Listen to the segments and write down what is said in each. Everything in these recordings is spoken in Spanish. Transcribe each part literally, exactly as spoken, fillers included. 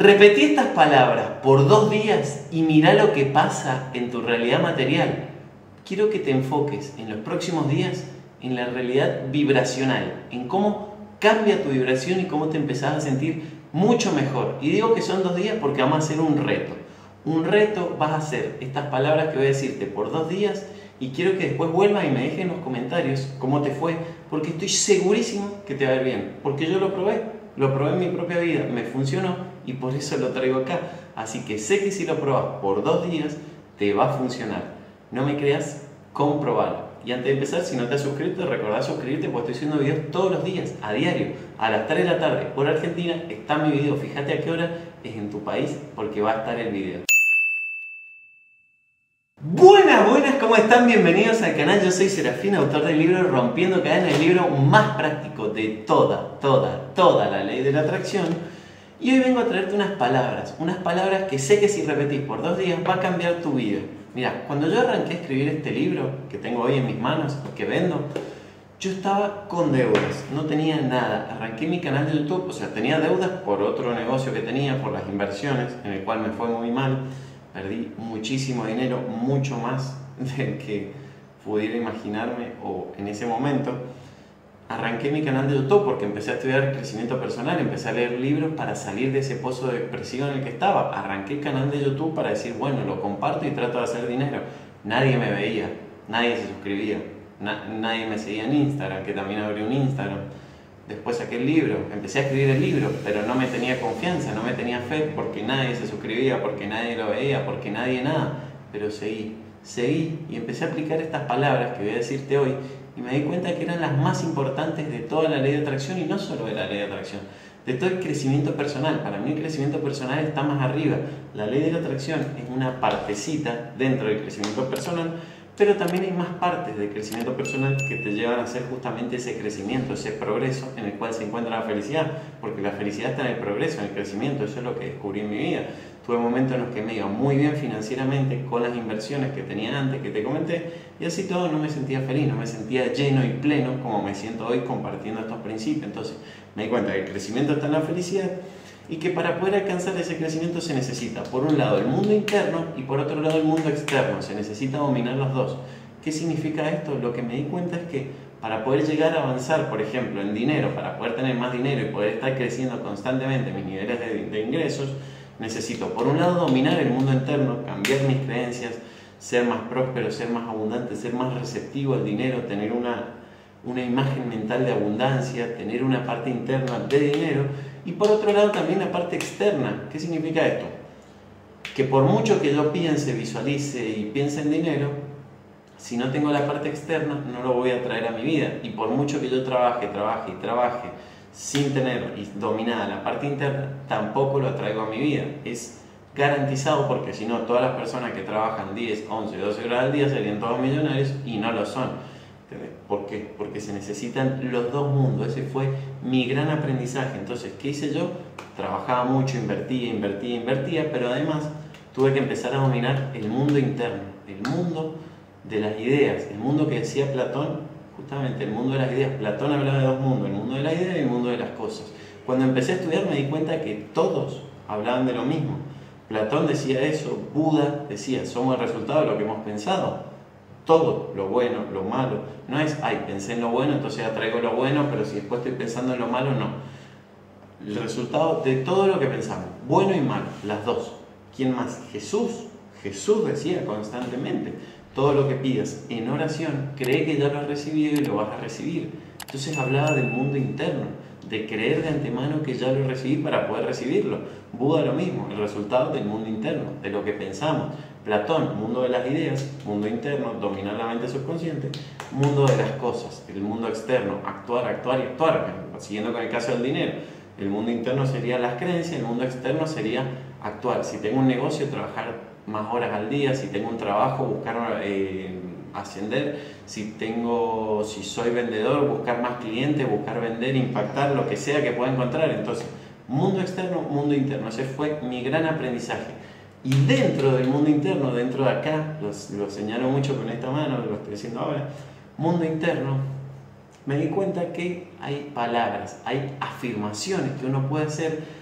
Repetí estas palabras por dos días y mirá lo que pasa en tu realidad material. Quiero que te enfoques en los próximos días en la realidad vibracional, en cómo cambia tu vibración y cómo te empezás a sentir mucho mejor. Y digo que son dos días porque vamos a hacer un reto. Un reto, vas a hacer estas palabras que voy a decirte por dos días y quiero que después vuelvas y me dejes en los comentarios cómo te fue, porque estoy segurísimo que te va a ir bien, porque yo lo probé. Lo probé en mi propia vida, me funcionó y por eso lo traigo acá. Así que sé que si lo probas por dos días, te va a funcionar. No me creas, comprobalo. Y antes de empezar, si no te has suscrito, recordá suscribirte porque estoy haciendo videos todos los días, a diario, a las tres de la tarde, hora Argentina, está mi video. Fíjate a qué hora es en tu país porque va a estar el video. Buenas, buenas, ¿cómo están? Bienvenidos al canal, yo soy Serafín, autor del libro Rompiendo Cadenas, el libro más práctico de toda, toda, toda la ley de la atracción. Y hoy vengo a traerte unas palabras, unas palabras que sé que si repetís por dos días va a cambiar tu vida. Mira, cuando yo arranqué a escribir este libro, que tengo hoy en mis manos, que vendo, yo estaba con deudas, no tenía nada. Arranqué mi canal de YouTube, o sea, tenía deudas por otro negocio que tenía, por las inversiones, en el cual me fue muy mal. Perdí muchísimo dinero, mucho más del que pudiera imaginarme o en ese momento. Arranqué mi canal de YouTube porque empecé a estudiar crecimiento personal, empecé a leer libros para salir de ese pozo de depresión en el que estaba. Arranqué el canal de YouTube para decir, bueno, lo comparto y trato de hacer dinero. Nadie me veía, nadie se suscribía, na nadie me seguía en Instagram, que también abrí un Instagram. Después saqué el libro, empecé a escribir el libro, pero no me tenía confianza, no me tenía fe, porque nadie se suscribía, porque nadie lo veía, porque nadie nada. Pero seguí, seguí y empecé a aplicar estas palabras que voy a decirte hoy y me di cuenta que eran las más importantes de toda la ley de atracción y no solo de la ley de atracción, de todo el crecimiento personal. Para mí el crecimiento personal está más arriba. La ley de la atracción es una partecita dentro del crecimiento personal, pero también hay más partes de crecimiento personal que te llevan a hacer justamente ese crecimiento, ese progreso en el cual se encuentra la felicidad, porque la felicidad está en el progreso, en el crecimiento. Eso es lo que descubrí en mi vida. Tuve momentos en los que me iba muy bien financieramente con las inversiones que tenía antes, que te comenté, y así todo no me sentía feliz, no me sentía lleno y pleno como me siento hoy compartiendo estos principios. Entonces me di cuenta que el crecimiento está en la felicidad y que para poder alcanzar ese crecimiento se necesita, por un lado, el mundo interno y por otro lado, el mundo externo. Se necesita dominar los dos. ¿Qué significa esto? Lo que me di cuenta es que para poder llegar a avanzar, por ejemplo, en dinero, para poder tener más dinero y poder estar creciendo constantemente mis niveles de, de ingresos, necesito, por un lado, dominar el mundo interno, cambiar mis creencias, ser más próspero, ser más abundante, ser más receptivo al dinero, tener una, una imagen mental de abundancia, tener una parte interna de dinero. Y por otro lado también la parte externa. ¿Qué significa esto? Que por mucho que yo piense, visualice y piense en dinero, si no tengo la parte externa no lo voy a traer a mi vida. Y por mucho que yo trabaje, trabaje y trabaje sin tener dominada la parte interna, tampoco lo atraigo a mi vida. Es garantizado, porque si no, todas las personas que trabajan diez, once, doce horas al día serían todos millonarios y no lo son. ¿Por qué? Porque se necesitan los dos mundos. Ese fue mi gran aprendizaje. Entonces, ¿qué hice yo? Trabajaba mucho, invertía, invertía, invertía, pero además tuve que empezar a dominar el mundo interno, el mundo de las ideas, el mundo que decía Platón, justamente el mundo de las ideas. Platón hablaba de dos mundos, el mundo de las ideas y el mundo de las cosas. Cuando empecé a estudiar me di cuenta que todos hablaban de lo mismo. Platón decía eso, Buda decía, somos el resultado de lo que hemos pensado. Todo, lo bueno, lo malo. No es, ay, pensé en lo bueno, entonces atraigo lo bueno, pero si después estoy pensando en lo malo, no. El resultado de todo lo que pensamos, bueno y malo, las dos. ¿Quién más? Jesús. Jesús decía constantemente, todo lo que pidas en oración, cree que ya lo has recibido y lo vas a recibir. Entonces hablaba del mundo interno, de creer de antemano que ya lo recibí para poder recibirlo. Buda lo mismo, el resultado del mundo interno, de lo que pensamos. Platón, mundo de las ideas, mundo interno, dominar la mente subconsciente. Mundo de las cosas, el mundo externo, actuar, actuar y actuar. Siguiendo con el caso del dinero, el mundo interno sería las creencias, el mundo externo sería actuar. Si tengo un negocio, trabajar más horas al día. Si tengo un trabajo, buscar eh, ascender. Si, tengo, si soy vendedor, buscar más clientes, buscar vender, impactar, lo que sea que pueda encontrar. Entonces, mundo externo, mundo interno. Ese fue mi gran aprendizaje. Y dentro del mundo interno, dentro de acá, lo, lo señalo mucho con esta mano, lo estoy haciendo ahora, mundo interno, me di cuenta que hay palabras, hay afirmaciones que uno puede hacer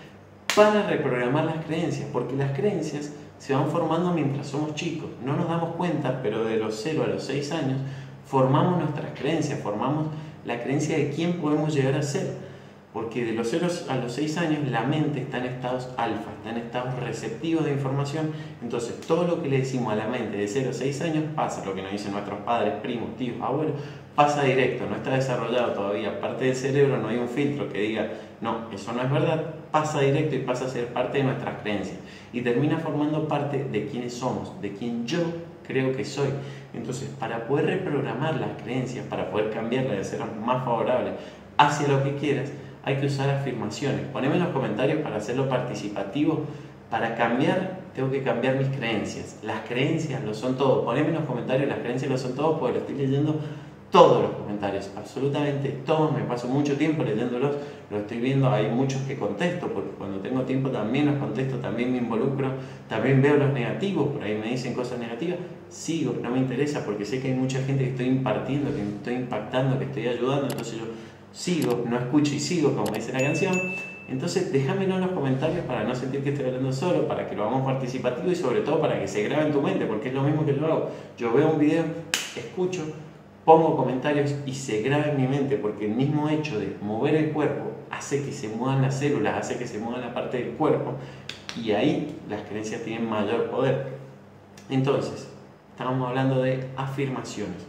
para reprogramar las creencias, porque las creencias se van formando mientras somos chicos. No nos damos cuenta, pero de los cero a los seis años formamos nuestras creencias, formamos la creencia de quién podemos llegar a ser. Porque de los cero a los seis años la mente está en estados alfa, está en estados receptivos de información. Entonces todo lo que le decimos a la mente de cero a seis años pasa, lo que nos dicen nuestros padres, primos, tíos, abuelos, pasa directo, no está desarrollado todavía. Parte del cerebro no hay un filtro que diga, no, eso no es verdad, pasa directo y pasa a ser parte de nuestras creencias. Y termina formando parte de quiénes somos, de quién yo creo que soy. Entonces, para poder reprogramar las creencias, para poder cambiarlas de ser más favorables hacia lo que quieras, hay que usar afirmaciones. Poneme en los comentarios para hacerlo participativo. Para cambiar, tengo que cambiar mis creencias. Las creencias lo son todo. Poneme en los comentarios, las creencias lo son todo, porque lo estoy leyendo todos los comentarios, absolutamente todos. Me paso mucho tiempo leyéndolos, lo estoy viendo. Hay muchos que contesto, porque cuando tengo tiempo también los contesto, también me involucro, también veo los negativos, por ahí me dicen cosas negativas, sigo, no me interesa, porque sé que hay mucha gente que estoy impartiendo, que estoy impactando, que estoy ayudando, entonces yo sigo, no escucho y sigo, como dice la canción. Entonces déjamelo en los comentarios para no sentir que estoy hablando solo, para que lo hagamos participativo y sobre todo para que se grabe en tu mente, porque es lo mismo que yo hago. Yo veo un video, escucho, pongo comentarios y se graba en mi mente, porque el mismo hecho de mover el cuerpo hace que se muevan las células, hace que se mueva la parte del cuerpo, y ahí las creencias tienen mayor poder. Entonces, estamos hablando de afirmaciones.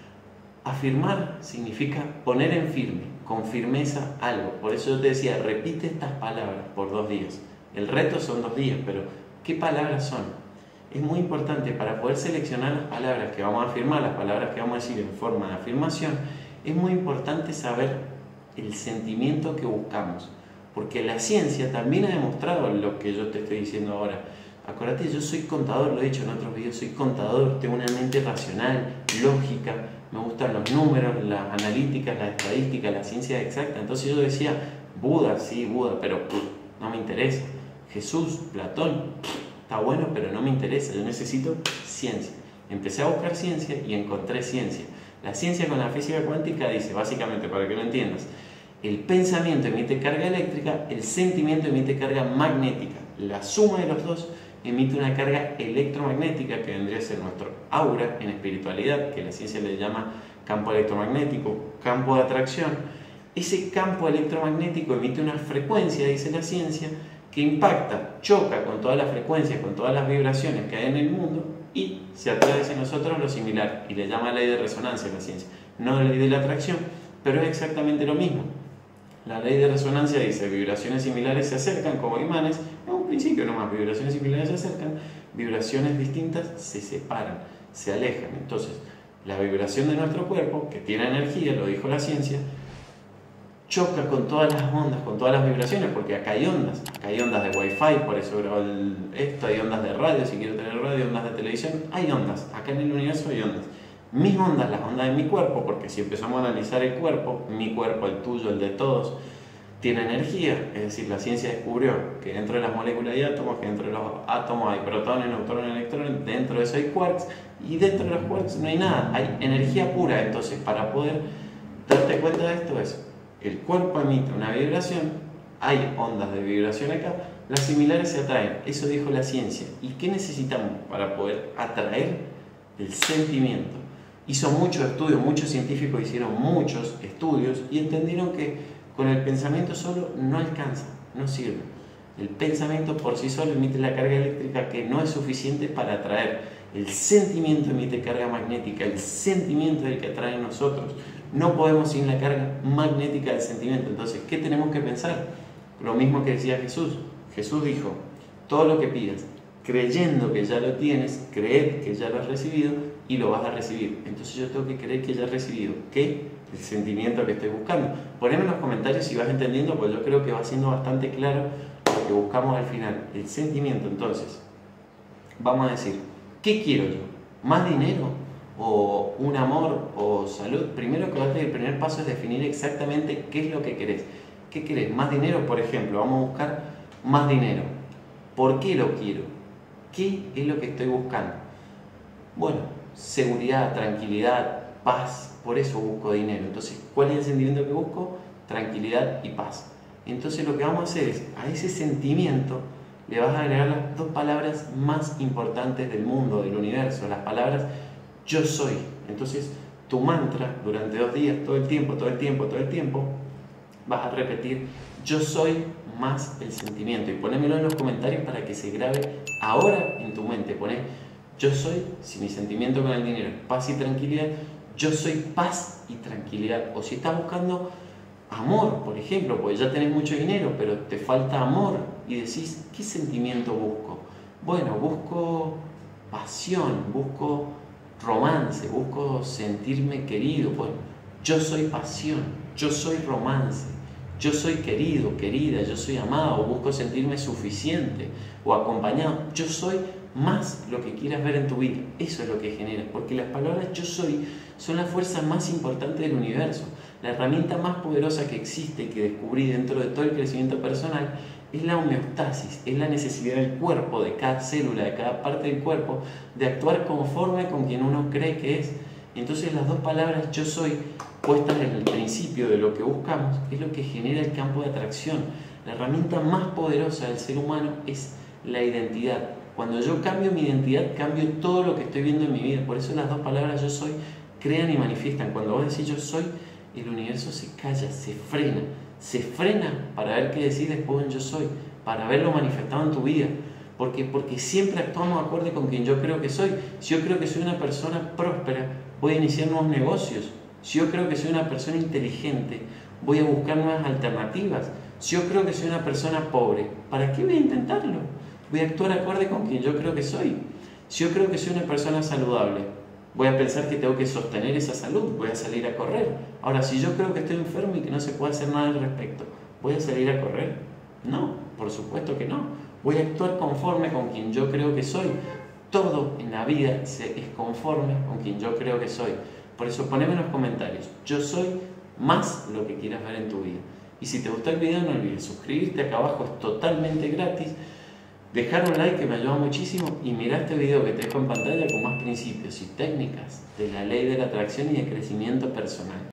Afirmar significa poner en firme, con firmeza algo. Por eso yo te decía, repite estas palabras por dos días. El reto son dos días, pero ¿qué palabras son? Es muy importante para poder seleccionar las palabras que vamos a afirmar, las palabras que vamos a decir en forma de afirmación. Es muy importante saber el sentimiento que buscamos, porque la ciencia también ha demostrado lo que yo te estoy diciendo ahora. Acuérdate, yo soy contador, lo he dicho en otros videos, soy contador, tengo una mente racional, lógica, me gustan los números, las analíticas, las estadísticas, la ciencia exacta. Entonces yo decía, Buda, sí, Buda, pero pff, no me interesa. Jesús, Platón, pff, está bueno, pero no me interesa, yo necesito ciencia. Empecé a buscar ciencia y encontré ciencia. La ciencia con la física cuántica dice, básicamente, para que lo entiendas, el pensamiento emite carga eléctrica, el sentimiento emite carga magnética. La suma de los dos emite una carga electromagnética que vendría a ser nuestro aura en espiritualidad, que la ciencia le llama campo electromagnético, campo de atracción. Ese campo electromagnético emite una frecuencia, dice la ciencia, que impacta, choca con todas las frecuencias, con todas las vibraciones que hay en el mundo y se atrae hacia nosotros lo similar, y le llama ley de resonancia a la ciencia, no ley de la atracción, pero es exactamente lo mismo. La ley de resonancia dice, vibraciones similares se acercan como imanes, en un principio nomás, vibraciones similares se acercan, vibraciones distintas se separan, se alejan. Entonces, la vibración de nuestro cuerpo, que tiene energía, lo dijo la ciencia, choca con todas las ondas, con todas las vibraciones, porque acá hay ondas, acá hay ondas de wifi, por eso grabo el, esto, hay ondas de radio, si quiero tener radio, ondas de televisión, hay ondas, acá en el universo hay ondas. Mis ondas, las ondas de mi cuerpo, porque si empezamos a analizar el cuerpo, mi cuerpo, el tuyo, el de todos, tiene energía, es decir, la ciencia descubrió que dentro de las moléculas hay átomos, que dentro de los átomos hay protones, neutrones, electrones, dentro de eso hay quarks, y dentro de los quarks no hay nada, hay energía pura. Entonces, para poder darte cuenta de esto es, el cuerpo emite una vibración, hay ondas de vibración acá, las similares se atraen, eso dijo la ciencia. ¿Y qué necesitamos para poder atraer? El sentimiento. Hizo muchos estudios, muchos científicos hicieron muchos estudios y entendieron que con el pensamiento solo no alcanza, no sirve. El pensamiento por sí solo emite la carga eléctrica que no es suficiente para atraer. El sentimiento emite carga magnética, el sentimiento es el que atrae a nosotros. No podemos sin la carga magnética del sentimiento. Entonces, ¿qué tenemos que pensar? Lo mismo que decía Jesús. Jesús dijo, todo lo que pidas, creyendo que ya lo tienes, creed que ya lo has recibido y lo vas a recibir. Entonces yo tengo que creer que ya he recibido. ¿Qué? El sentimiento que estoy buscando. Poneme en los comentarios si vas entendiendo, pues yo creo que va siendo bastante claro lo que buscamos al final. El sentimiento. Entonces, vamos a decir, ¿qué quiero yo? ¿Más dinero? ¿O un amor? ¿O salud? Primero que vas a tener, el primer paso es definir exactamente qué es lo que querés. ¿Qué querés? ¿Más dinero? Por ejemplo, vamos a buscar más dinero. ¿Por qué lo quiero? ¿Qué es lo que estoy buscando? Bueno, seguridad, tranquilidad, paz, por eso busco dinero. Entonces, ¿cuál es el sentimiento que busco? Tranquilidad y paz. Entonces lo que vamos a hacer es, a ese sentimiento le vas a agregar las dos palabras más importantes del mundo, del universo, las palabras yo soy. Entonces tu mantra durante dos días, todo el tiempo, todo el tiempo, todo el tiempo, vas a repetir yo soy más el sentimiento. Y ponémelo en los comentarios para que se grabe ahora en tu mente. Poné yo soy, si mi sentimiento con el dinero es paz y tranquilidad, yo soy paz y tranquilidad. O si estás buscando amor, por ejemplo, porque ya tenés mucho dinero, pero te falta amor y decís, ¿qué sentimiento busco? Bueno, busco pasión, busco romance, busco sentirme querido. Bueno, yo soy pasión, yo soy romance, yo soy querido, querida, yo soy amado, busco sentirme suficiente o acompañado. Yo soy más lo que quieras ver en tu vida. Eso es lo que genera, porque las palabras yo soy son la fuerza más importante del universo. La herramienta más poderosa que existe y que descubrí dentro de todo el crecimiento personal es la homeostasis, es la necesidad del cuerpo, de cada célula, de cada parte del cuerpo, de actuar conforme con quien uno cree que es. Entonces las dos palabras yo soy, puestas en el principio de lo que buscamos, es lo que genera el campo de atracción. La herramienta más poderosa del ser humano es la identidad. Cuando yo cambio mi identidad, cambio todo lo que estoy viendo en mi vida. Por eso las dos palabras yo soy crean y manifiestan. Cuando vos decís yo soy, el universo se calla, se frena. Se frena para ver qué decís después en yo soy, para verlo manifestado en tu vida. ¿Por qué? Porque siempre actuamos acorde con quien yo creo que soy. Si yo creo que soy una persona próspera, voy a iniciar nuevos negocios. Si yo creo que soy una persona inteligente, voy a buscar nuevas alternativas. Si yo creo que soy una persona pobre, ¿para qué voy a intentarlo? Voy a actuar acorde con quien yo creo que soy. Si yo creo que soy una persona saludable, voy a pensar que tengo que sostener esa salud, voy a salir a correr. Ahora, si yo creo que estoy enfermo y que no se puede hacer nada al respecto, ¿voy a salir a correr? No, por supuesto que no. Voy a actuar conforme con quien yo creo que soy. Todo en la vida se es conforme con quien yo creo que soy. Por eso poneme en los comentarios, yo soy más lo que quieras ver en tu vida. Y si te gustó el video, no olvides suscribirte, acá abajo es totalmente gratis. Dejar un like que me ayuda muchísimo y mira este video que te dejo en pantalla con más principios y técnicas de la ley de la atracción y de crecimiento personal.